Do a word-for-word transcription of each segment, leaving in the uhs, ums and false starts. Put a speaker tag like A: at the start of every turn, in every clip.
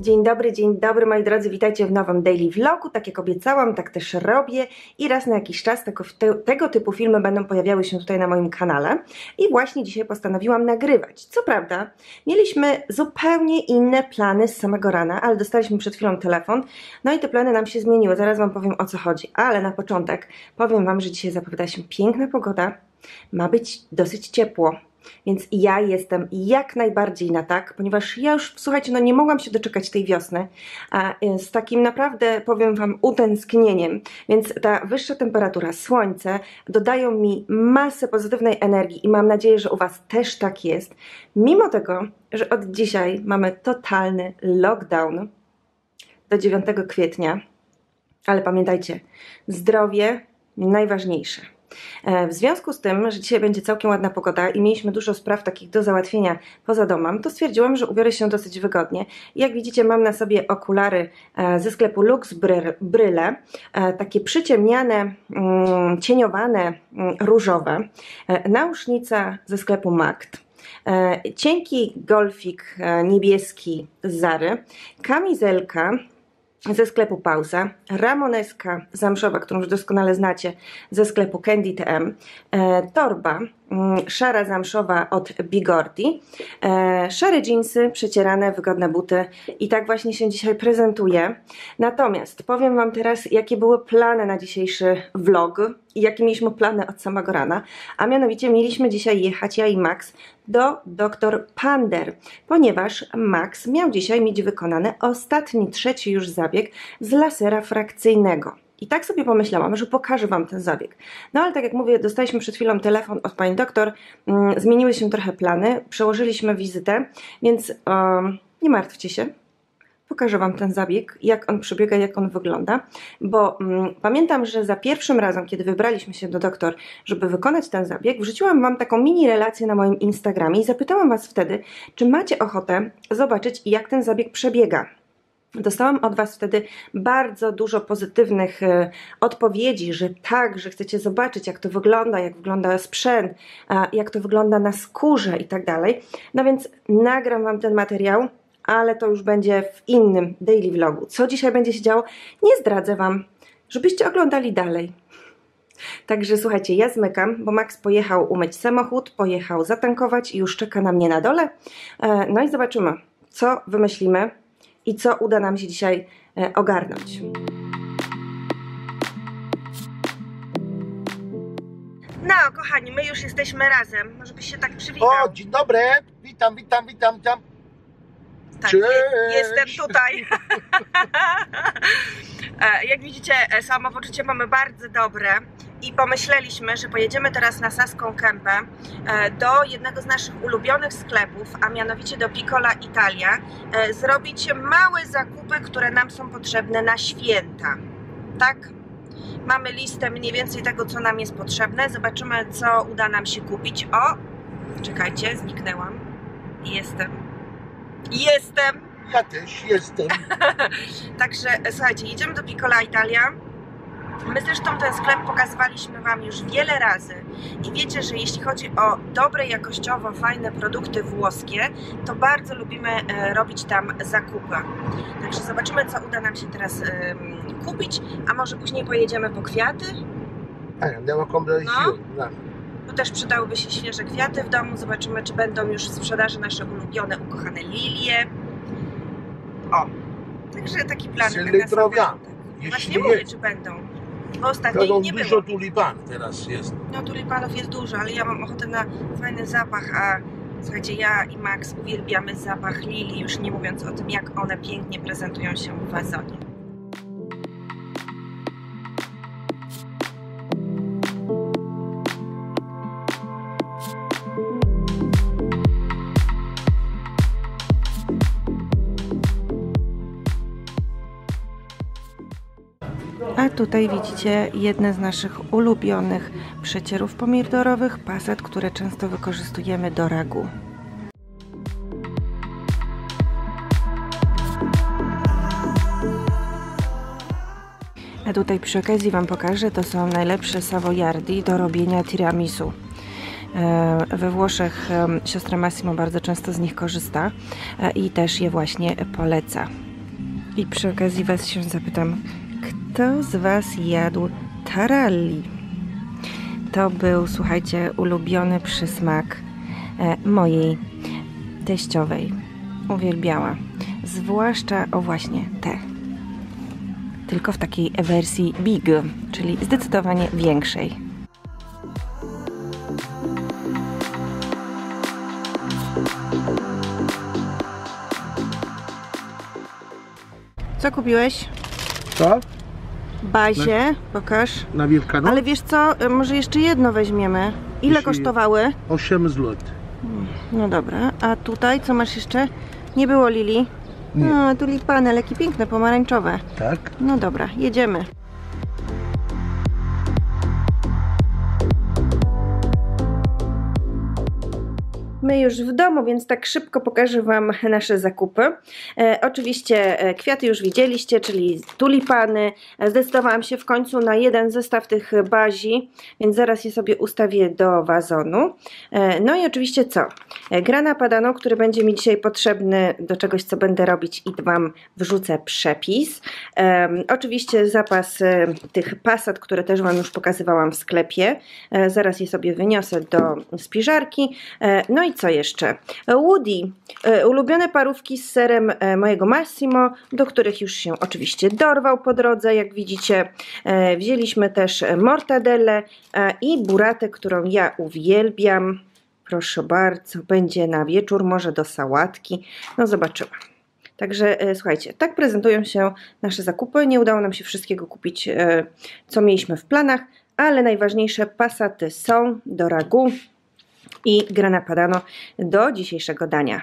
A: Dzień dobry, dzień dobry moi drodzy, witajcie w nowym daily vlogu. Tak jak obiecałam, tak też robię i raz na jakiś czas tego, te, tego typu filmy będą pojawiały się tutaj na moim kanale. I właśnie dzisiaj postanowiłam nagrywać. Co prawda, mieliśmy zupełnie inne plany z samego rana, ale dostaliśmy przed chwilą telefon, no i te plany nam się zmieniły, zaraz wam powiem o co chodzi. Ale na początek powiem wam, że dzisiaj zapowiada się piękna pogoda, ma być dosyć ciepło. Więc ja jestem jak najbardziej na tak, ponieważ ja już, słuchajcie, no nie mogłam się doczekać tej wiosny, a z takim naprawdę, powiem wam, utęsknieniem, więc ta wyższa temperatura, słońce dodają mi masę pozytywnej energii i mam nadzieję, że u was też tak jest, mimo tego, że od dzisiaj mamy totalny lockdown do dziewiątego kwietnia, ale pamiętajcie, zdrowie najważniejsze. W związku z tym, że dzisiaj będzie całkiem ładna pogoda i mieliśmy dużo spraw takich do załatwienia poza domem, to stwierdziłam, że ubiorę się dosyć wygodnie. Jak widzicie, mam na sobie okulary ze sklepu Lux Brille, takie przyciemniane, cieniowane, różowe, nausznica ze sklepu Makt, cienki golfik niebieski z Zary, kamizelka ze sklepu Pauza, ramoneska zamszowa, którą już doskonale znacie, ze sklepu Candy T M, e, torba mm, szara zamszowa od Bigordi, e, szare dżinsy, przecierane, wygodne buty i tak właśnie się dzisiaj prezentuję. Natomiast powiem wam teraz, jakie były plany na dzisiejszy vlog i jakie mieliśmy plany od samego rana, a mianowicie mieliśmy dzisiaj jechać, ja i Max, do doktor Pander, ponieważ Max miał dzisiaj mieć wykonany ostatni, trzeci już zabieg z lasera frakcyjnego. I tak sobie pomyślałam, że pokażę wam ten zabieg. No ale tak jak mówię, dostaliśmy przed chwilą telefon od pani doktor, mm, zmieniły się trochę plany, przełożyliśmy wizytę, więc um, nie martwcie się. Pokażę wam ten zabieg, jak on przebiega, jak on wygląda, bo mm, pamiętam, że za pierwszym razem, kiedy wybraliśmy się do doktor, żeby wykonać ten zabieg, wrzuciłam wam taką mini relację na moim Instagramie i zapytałam was wtedy, czy macie ochotę zobaczyć, jak ten zabieg przebiega. Dostałam od was wtedy bardzo dużo pozytywnych e, odpowiedzi, że tak, że chcecie zobaczyć, jak to wygląda, jak wygląda sprzęt, a, jak to wygląda na skórze i tak dalej. No więc nagram wam ten materiał, ale to już będzie w innym daily vlogu. Co dzisiaj będzie się działo, nie zdradzę wam, żebyście oglądali dalej. Także słuchajcie, ja zmykam, bo Max pojechał umyć samochód, pojechał zatankować i już czeka na mnie na dole. E, no i zobaczymy, co wymyślimy i co uda nam się dzisiaj e, ogarnąć. No, kochani, my już jesteśmy razem. Może byś się tak przywitał.
B: O, dzień dobry. Witam, witam, witam, witam.
A: Tak, jestem tutaj. Jak widzicie, samopoczucie mamy bardzo dobre i pomyśleliśmy, że pojedziemy teraz na Saską Kępę do jednego z naszych ulubionych sklepów, a mianowicie do Piccola Italia, zrobić małe zakupy, które nam są potrzebne na święta. Tak? Mamy listę mniej więcej tego, co nam jest potrzebne. Zobaczymy, co uda nam się kupić. O, czekajcie, zniknęłam. Jestem. Jestem!
B: Ja też jestem.
A: Także słuchajcie, jedziemy do Piccola Italia. My zresztą ten sklep pokazywaliśmy wam już wiele razy i wiecie, że jeśli chodzi o dobre, jakościowo, fajne produkty włoskie, to bardzo lubimy e, robić tam zakupy. Także zobaczymy, co uda nam się teraz e, kupić, a może później pojedziemy po kwiaty?
B: A, andiamo a comprare i fiori. No.
A: Tu też przydałyby się świeże kwiaty w domu. Zobaczymy, czy będą już w sprzedaży nasze ulubione, ukochane lilie. O, także taki plan.
B: Se le troviamo.
A: Właśnie mówię, czy będą. Bo ostatnio nie
B: dużo
A: było.
B: tulipan teraz jest.
A: No tulipanów jest dużo, ale ja mam ochotę na fajny zapach, a słuchajcie, ja i Max uwielbiamy zapach lilii, już nie mówiąc o tym, jak one pięknie prezentują się w wazonie. A tutaj widzicie jedne z naszych ulubionych przecierów pomidorowych, paset, które często wykorzystujemy do ragu. A tutaj przy okazji wam pokażę, to są najlepsze savoiardi do robienia tiramisu. We Włoszech siostra Massimo bardzo często z nich korzysta i też je właśnie poleca. I przy okazji Was się zapytam, kto z Was jadł taralli? To był, słuchajcie, ulubiony przysmak e, mojej teściowej. Uwielbiała. Zwłaszcza, o właśnie, te. Tylko w takiej wersji big, czyli zdecydowanie większej. Co kupiłeś?
B: Co?
A: Bazie, pokaż.
B: Na Wielkanoc?
A: Ale wiesz co, może jeszcze jedno weźmiemy. Ile
B: Jeśli-
A: kosztowały?
B: osiem złotych.
A: No dobra, a tutaj co masz jeszcze? Nie było lilii?
B: Nie.
A: No, tulipany, ale jakie piękne, pomarańczowe.
B: Tak?
A: No dobra, jedziemy. My już w domu, więc tak szybko pokażę Wam nasze zakupy. E, oczywiście e, kwiaty już widzieliście, czyli tulipany. E, zdecydowałam się w końcu na jeden zestaw tych bazii, więc zaraz je sobie ustawię do wazonu. E, no i oczywiście co? E, grana padano, który będzie mi dzisiaj potrzebny do czegoś, co będę robić i Wam wrzucę przepis. E, oczywiście zapas e, tych pasat, które też Wam już pokazywałam w sklepie. E, zaraz je sobie wyniosę do spiżarki. E, no i co jeszcze? Woody, e, ulubione parówki z serem e, mojego Massimo, do których już się oczywiście dorwał po drodze, jak widzicie. E, wzięliśmy też mortadellę e, i buratę, którą ja uwielbiam. Proszę bardzo, będzie na wieczór, może do sałatki. No zobaczymy. Także e, słuchajcie, tak prezentują się nasze zakupy. Nie udało nam się wszystkiego kupić, e, co mieliśmy w planach, ale najważniejsze pasaty są do ragu i grana padano do dzisiejszego dania.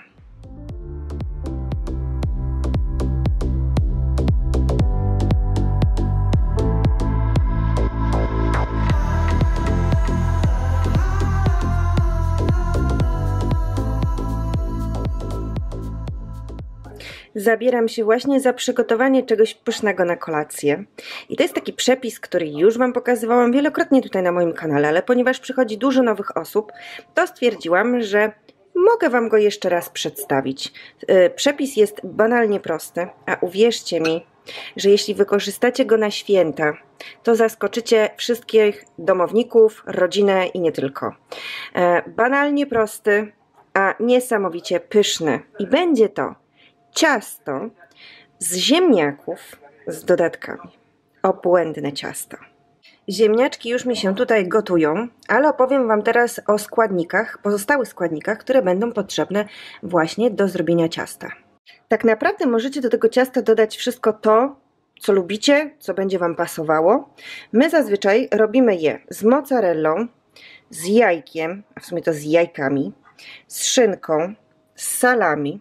A: Zabieram się właśnie za przygotowanie czegoś pysznego na kolację. I to jest taki przepis, który już Wam pokazywałam wielokrotnie tutaj na moim kanale, ale ponieważ przychodzi dużo nowych osób, to stwierdziłam, że mogę Wam go jeszcze raz przedstawić. Przepis jest banalnie prosty, a uwierzcie mi, że jeśli wykorzystacie go na święta, to zaskoczycie wszystkich domowników, rodzinę i nie tylko. Banalnie prosty, a niesamowicie pyszny. I będzie to ciasto z ziemniaków z dodatkami. Obłędne ciasto. Ziemniaczki już mi się tutaj gotują, ale opowiem Wam teraz o składnikach, pozostałych składnikach, które będą potrzebne właśnie do zrobienia ciasta. Tak naprawdę możecie do tego ciasta dodać wszystko to, co lubicie, co będzie Wam pasowało. My zazwyczaj robimy je z mozzarellą, z jajkiem, a w sumie to z jajkami, z szynką, z salami,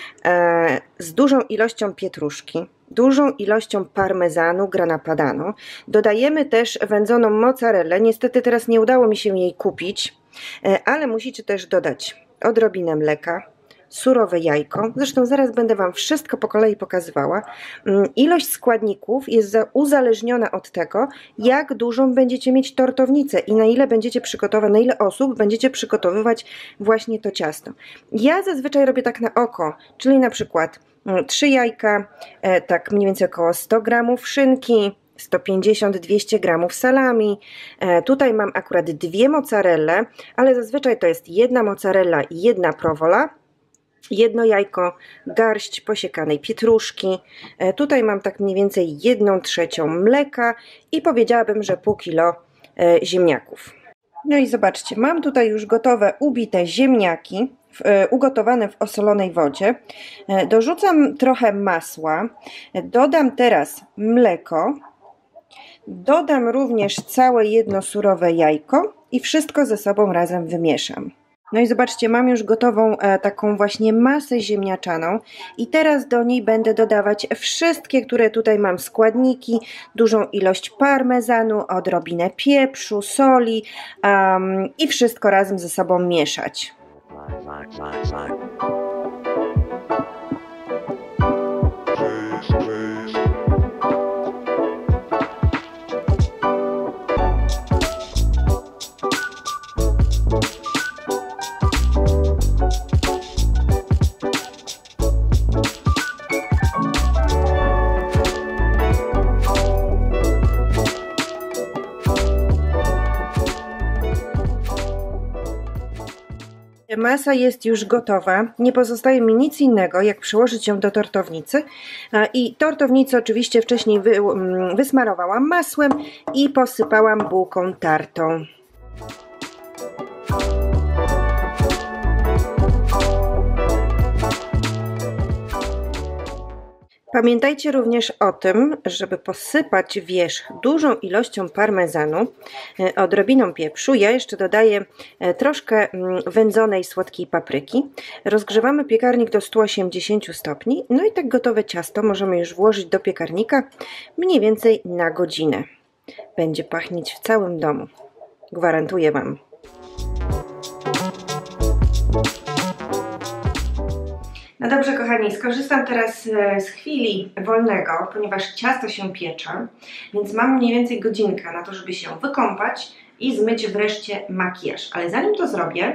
A: z dużą ilością pietruszki, dużą ilością parmezanu, grana padano. Dodajemy też wędzoną mozzarellę. Niestety teraz nie udało mi się jej kupić, ale musicie też dodać odrobinę mleka, surowe jajko. Zresztą zaraz będę Wam wszystko po kolei pokazywała. Ilość składników jest uzależniona od tego, jak dużą będziecie mieć tortownicę i na ile będziecie przygotować, na ile osób będziecie przygotowywać właśnie to ciasto. Ja zazwyczaj robię tak na oko, czyli na przykład trzy jajka, tak mniej więcej około sto gramów szynki, sto pięćdziesiąt do dwustu gramów salami. E, tutaj mam akurat dwie mozzarelle, ale zazwyczaj to jest jedna mozzarella i jedna provola. Jedno jajko, garść posiekanej pietruszki. E, tutaj mam tak mniej więcej jedną trzecią mleka i powiedziałabym, że pół kilo e, ziemniaków. No i zobaczcie, mam tutaj już gotowe ubite ziemniaki, w, e, ugotowane w osolonej wodzie. E, dorzucam trochę masła, dodam teraz mleko. Dodam również całe jedno surowe jajko i wszystko ze sobą razem wymieszam. No i zobaczcie, mam już gotową e, taką właśnie masę ziemniaczaną i teraz do niej będę dodawać wszystkie, które tutaj mam składniki, dużą ilość parmezanu, odrobinę pieprzu, soli um, i wszystko razem ze sobą mieszać. Masa jest już gotowa, nie pozostaje mi nic innego, jak przyłożyć ją do tortownicy i tortownicę oczywiście wcześniej wy, wysmarowałam masłem i posypałam bułką tartą. Pamiętajcie również o tym, żeby posypać wierzch dużą ilością parmezanu, odrobiną pieprzu. Ja jeszcze dodaję troszkę wędzonej słodkiej papryki. Rozgrzewamy piekarnik do stu osiemdziesięciu stopni. No i tak gotowe ciasto możemy już włożyć do piekarnika mniej więcej na godzinę. Będzie pachnieć w całym domu. Gwarantuję Wam. No dobrze, kochani, skorzystam teraz z chwili wolnego, ponieważ ciasto się piecze, więc mam mniej więcej godzinkę na to, żeby się wykąpać i zmyć wreszcie makijaż. Ale zanim to zrobię,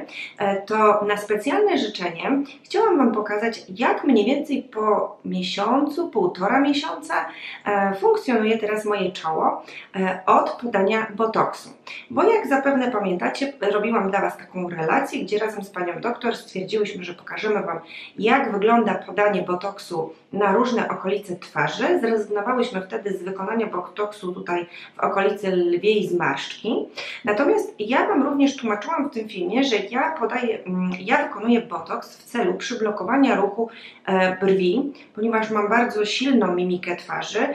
A: to na specjalne życzenie chciałam Wam pokazać, jak mniej więcej po miesiącu, półtora miesiąca funkcjonuje teraz moje czoło od podania botoksu. Bo jak zapewne pamiętacie, robiłam dla Was taką relację, gdzie razem z panią doktor stwierdziłyśmy, że pokażemy Wam, jak wygląda podanie botoksu na różne okolice twarzy. Zrezygnowałyśmy wtedy z wykonania botoksu tutaj w okolicy lwiej zmarszczki. Natomiast ja Wam również tłumaczyłam w tym filmie, że ja podaję, ja wykonuję botoks w celu przyblokowania ruchu brwi, ponieważ mam bardzo silną mimikę twarzy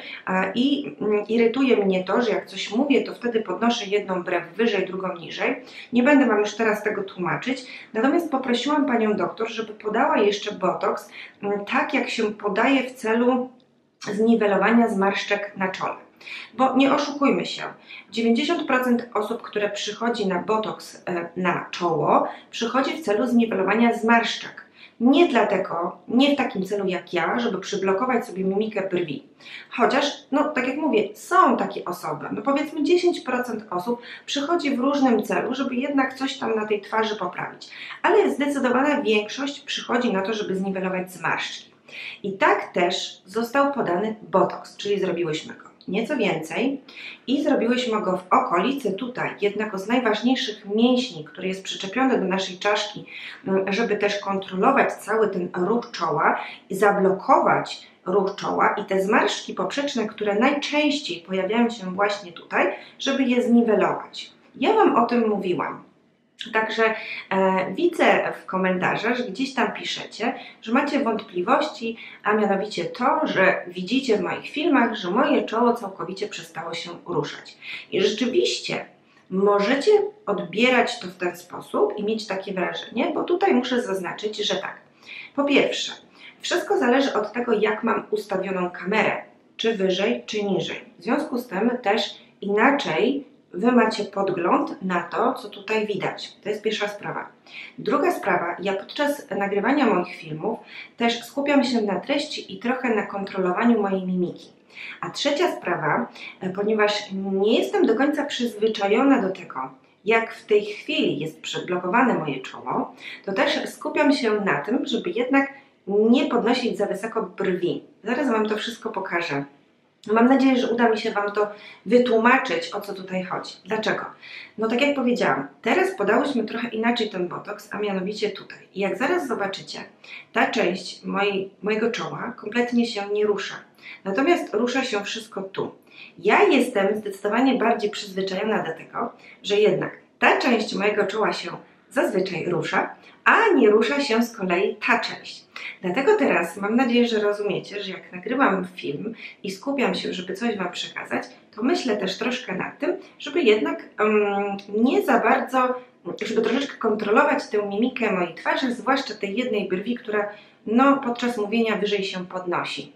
A: i irytuje mnie to, że jak coś mówię, to wtedy podnoszę jedną brew wyżej, drugą niżej. Nie będę Wam już teraz tego tłumaczyć, natomiast poprosiłam panią doktor, żeby podała jeszcze botoks tak, jak się podaje w celu zniwelowania zmarszczek na czole. Bo nie oszukujmy się, dziewięćdziesiąt procent osób, które przychodzi na botoks na czoło, przychodzi w celu zniwelowania zmarszczek. Nie dlatego, nie w takim celu jak ja, żeby przyblokować sobie mimikę brwi. Chociaż, no tak jak mówię, są takie osoby, no powiedzmy dziesięć procent osób przychodzi w różnym celu, żeby jednak coś tam na tej twarzy poprawić. Ale zdecydowana większość przychodzi na to, żeby zniwelować zmarszczki. I tak też został podany botoks, czyli zrobiłyśmy go nieco więcej i zrobiłyśmy go w okolicy tutaj, jednego z najważniejszych mięśni, który jest przyczepiony do naszej czaszki, żeby też kontrolować cały ten ruch czoła i zablokować ruch czoła i te zmarszczki poprzeczne, które najczęściej pojawiają się właśnie tutaj, żeby je zniwelować. Ja Wam o tym mówiłam. Także e, widzę w komentarzach, że gdzieś tam piszecie, że macie wątpliwości, a mianowicie to, że widzicie w moich filmach, że moje czoło całkowicie przestało się ruszać. I rzeczywiście możecie odbierać to w ten sposób i mieć takie wrażenie, bo tutaj muszę zaznaczyć, że tak. Po pierwsze, wszystko zależy od tego, jak mam ustawioną kamerę, czy wyżej, czy niżej. W związku z tym też inaczej Wy macie podgląd na to, co tutaj widać. To jest pierwsza sprawa. Druga sprawa, ja podczas nagrywania moich filmów też skupiam się na treści i trochę na kontrolowaniu mojej mimiki. A trzecia sprawa, ponieważ nie jestem do końca przyzwyczajona do tego, jak w tej chwili jest przyblokowane moje czoło, to też skupiam się na tym, żeby jednak nie podnosić za wysoko brwi. Zaraz Wam to wszystko pokażę. Mam nadzieję, że uda mi się Wam to wytłumaczyć, o co tutaj chodzi. Dlaczego? No tak jak powiedziałam, teraz podałyśmy trochę inaczej ten botoks, a mianowicie tutaj. I jak zaraz zobaczycie, ta część mojej, mojego czoła kompletnie się nie rusza. Natomiast rusza się wszystko tu. Ja jestem zdecydowanie bardziej przyzwyczajona do tego, że jednak ta część mojego czoła się zazwyczaj rusza, a nie rusza się z kolei ta część. Dlatego teraz mam nadzieję, że rozumiecie, że jak nagrywam film i skupiam się, żeby coś Wam przekazać, to myślę też troszkę nad tym, żeby jednak um, nie za bardzo, żeby troszeczkę kontrolować tę mimikę mojej twarzy, zwłaszcza tej jednej brwi, która no, podczas mówienia wyżej się podnosi.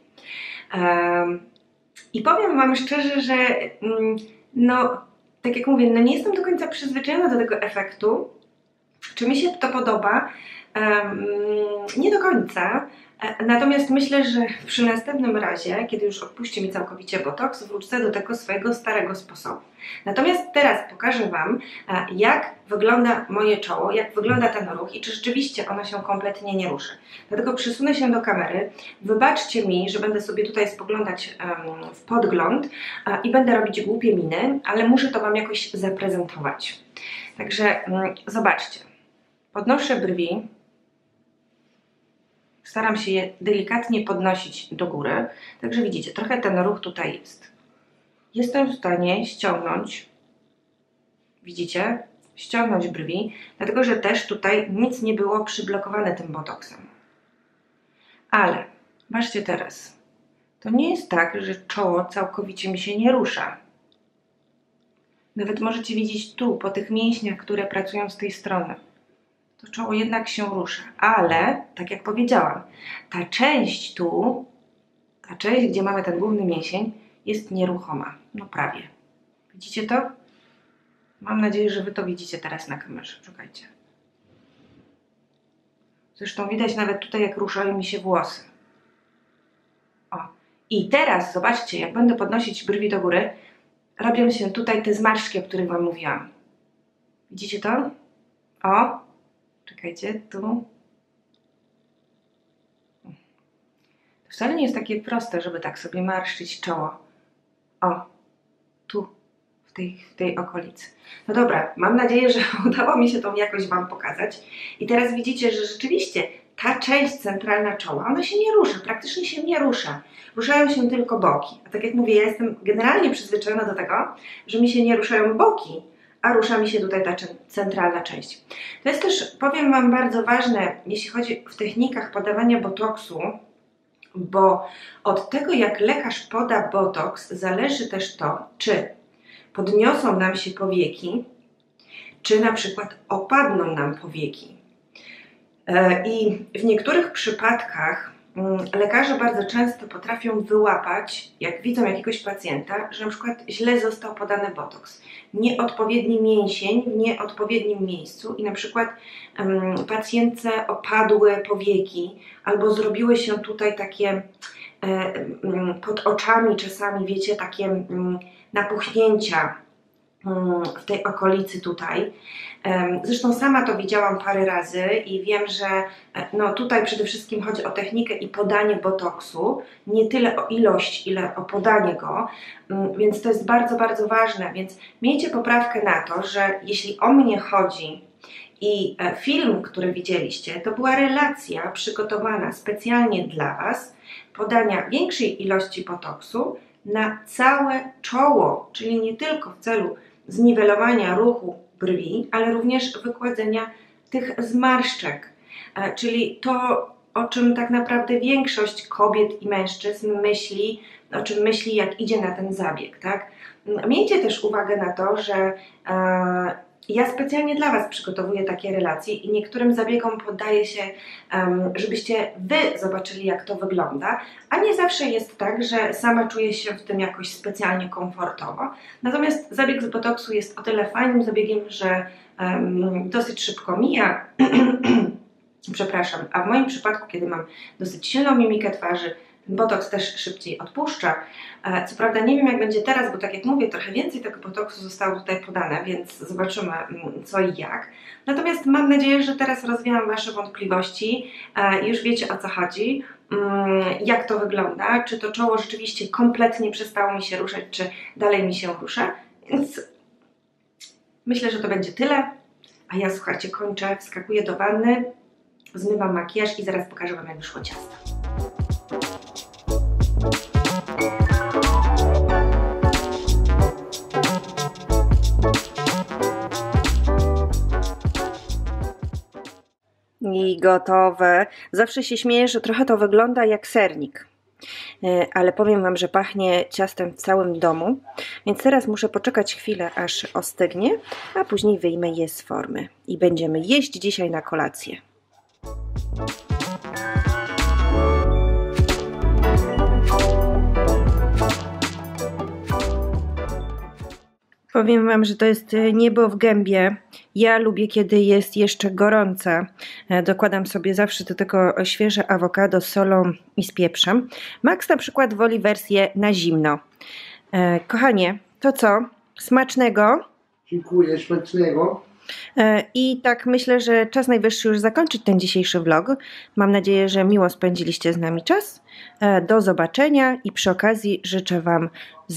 A: Um, I powiem Wam szczerze, że um, no, tak jak mówię, no nie jestem do końca przyzwyczajona do tego efektu. Czy mi się to podoba? Um, nie do końca. Natomiast myślę, że przy następnym razie, kiedy już odpuści mi całkowicie botoks, wrócę do tego swojego starego sposobu. Natomiast teraz pokażę Wam, jak wygląda moje czoło, jak wygląda ten ruch i czy rzeczywiście ono się kompletnie nie ruszy. Dlatego przysunę się do kamery. Wybaczcie mi, że będę sobie tutaj spoglądać um, w podgląd uh, i będę robić głupie miny, ale muszę to Wam jakoś zaprezentować. Także um, zobaczcie. podnoszę brwi, staram się je delikatnie podnosić do góry, także widzicie, trochę ten ruch tutaj jest. Jestem w stanie ściągnąć, widzicie, ściągnąć brwi, dlatego że też tutaj nic nie było przyblokowane tym botoksem. Ale, patrzcie teraz, to nie jest tak, że czoło całkowicie mi się nie rusza. Nawet możecie widzieć tu, po tych mięśniach, które pracują z tej strony. To czoło jednak się rusza, ale, tak jak powiedziałam, ta część tu, ta część, gdzie mamy ten główny mięsień, jest nieruchoma. No prawie. Widzicie to? Mam nadzieję, że Wy to widzicie teraz na kamerze. Czekajcie. Zresztą widać nawet tutaj, jak ruszają mi się włosy. O. I teraz zobaczcie, jak będę podnosić brwi do góry, robią się tutaj te zmarszczki, o których Wam mówiłam. Widzicie to? O. Czekajcie, tu. To wcale nie jest takie proste, żeby tak sobie marszczyć czoło. O. Tu. W tej, w tej okolicy. No dobra, mam nadzieję, że udało mi się tą jakość Wam pokazać. I teraz widzicie, że rzeczywiście ta część centralna czoła, ona się nie rusza, praktycznie się nie rusza. Ruszają się tylko boki. A tak jak mówię, ja jestem generalnie przyzwyczajona do tego, że mi się nie ruszają boki, a rusza mi się tutaj ta centralna część. To jest też, powiem Wam, bardzo ważne, jeśli chodzi w technikach podawania botoksu, bo od tego, jak lekarz poda botoks, zależy też to, czy podniosą nam się powieki, czy na przykład opadną nam powieki. I w niektórych przypadkach lekarze bardzo często potrafią wyłapać, jak widzą jakiegoś pacjenta, że na przykład źle został podany botoks. Nieodpowiedni mięsień w nieodpowiednim miejscu i na przykład um, pacjentce opadły powieki albo zrobiły się tutaj takie um, pod oczami czasami, wiecie, takie um, napuchnięcia um, w tej okolicy tutaj. Zresztą sama to widziałam parę razy i wiem, że no tutaj przede wszystkim chodzi o technikę i podanie botoksu, nie tyle o ilość, ile o podanie go, więc to jest bardzo, bardzo ważne, więc miejcie poprawkę na to, że jeśli o mnie chodzi i film, który widzieliście, to była relacja przygotowana specjalnie dla Was, podania większej ilości botoksu na całe czoło, czyli nie tylko w celu zniwelowania ruchu brwi, ale również wykładzenia tych zmarszczek, czyli to, o czym tak naprawdę większość kobiet i mężczyzn myśli, o czym myśli, jak idzie na ten zabieg, tak? Miejcie też uwagę na to, że e, ja specjalnie dla Was przygotowuję takie relacje i niektórym zabiegom poddaję się, um, żebyście Wy zobaczyli, jak to wygląda, a nie zawsze jest tak, że sama czuję się w tym jakoś specjalnie komfortowo. Natomiast zabieg z botoksu jest o tyle fajnym zabiegiem, że um, dosyć szybko mija. Przepraszam, a w moim przypadku, kiedy mam dosyć silną mimikę twarzy, ten botoks też szybciej odpuszcza. Co prawda nie wiem, jak będzie teraz, bo tak jak mówię, trochę więcej tego botoksu zostało tutaj podane, więc zobaczymy co i jak. Natomiast mam nadzieję, że teraz rozwiałam Wasze wątpliwości, już wiecie, o co chodzi, jak to wygląda, czy to czoło rzeczywiście kompletnie przestało mi się ruszać, czy dalej mi się rusza. Więc myślę, że to będzie tyle, a ja, słuchajcie, kończę, wskakuję do wanny, zmywam makijaż i zaraz pokażę Wam, jak wyszło ciasto. I gotowe. Zawsze się śmieję, że trochę to wygląda jak sernik, ale powiem Wam, że pachnie ciastem w całym domu, więc teraz muszę poczekać chwilę, aż ostygnie, a później wyjmę je z formy i będziemy jeść dzisiaj na kolację. Powiem Wam, że to jest niebo w gębie. Ja lubię, kiedy jest jeszcze gorące. Dokładam sobie zawsze do tego świeże awokado z solą i z pieprzem. Max na przykład woli wersję na zimno. Kochanie, to co? Smacznego.
B: Dziękuję, smacznego.
A: I tak myślę, że czas najwyższy już zakończyć ten dzisiejszy vlog. Mam nadzieję, że miło spędziliście z nami czas. Do zobaczenia i przy okazji życzę Wam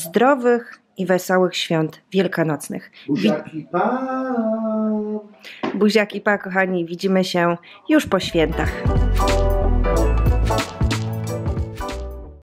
A: zdrowych i wesołych świąt wielkanocnych.
B: Buziaki, pa!
A: Buziaki pa, kochani, widzimy się już po świętach.